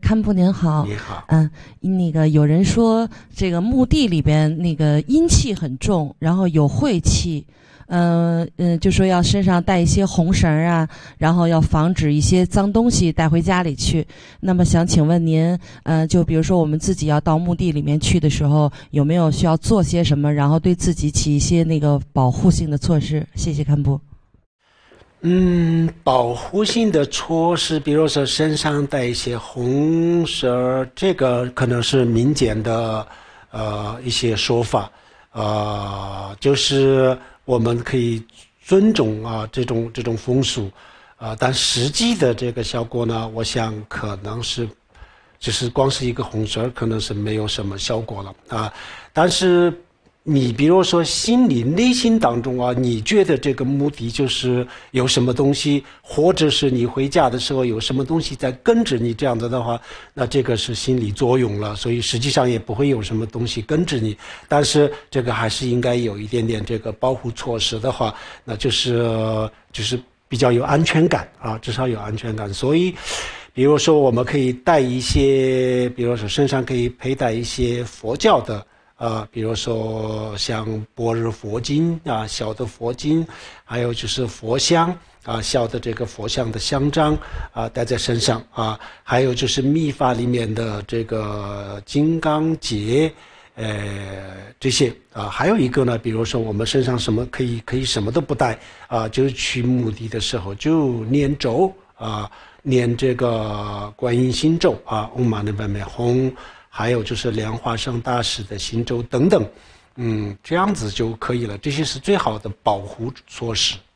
堪布您好。 你好。 那个有人说这个墓地里边那个阴气很重，然后有晦气，就说要身上带一些红绳啊，然后要防止一些脏东西带回家里去。那么想请问您，就比如说我们自己要到墓地里面去的时候，有没有需要做些什么，然后对自己起一些那个保护性的措施？谢谢堪布。 保护性的措施，比如说身上带一些红绳，这个可能是民间的一些说法，就是我们可以尊重这种风俗，但实际的这个效果呢，我想可能是就是光是一个红绳可能是没有什么效果了但是你比如说内心当中你觉得这个墓地就是有什么东西，或者是你回家的时候有什么东西在跟着你，这样子的话，那这个是心理作用了，所以实际上也不会有什么东西跟着你，但是这个还是应该有一点点这个保护措施的话，那就是比较有安全感至少有安全感。所以比如说我们可以带一些，比如说身上可以佩戴一些佛教的比如说像般若佛经小的佛经，还有就是佛香小的这个佛像的香章带在身上还有就是密法里面的这个金刚结这些还有一个呢，比如说我们身上什么可以什么都不带就是去墓地的时候就念咒念这个观音心咒嗡嘛呢叭咪吽，还有就是莲花生大师的心咒等等，这样子就可以了。这些是最好的保护措施。